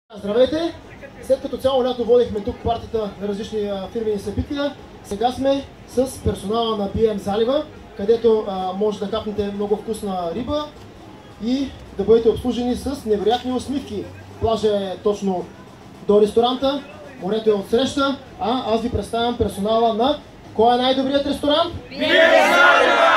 Здравейте! След като цяло лято водихме тук партията на различни фирмени събития, сега сме с персонала на BM залива, където може да капнете много вкусна риба и да бъдете обслужени с невероятни усмивки. Плажа е точно до ресторанта, морето е отсреща, а аз ви представям персонала на... Кой е най-добрият ресторант? BM залива!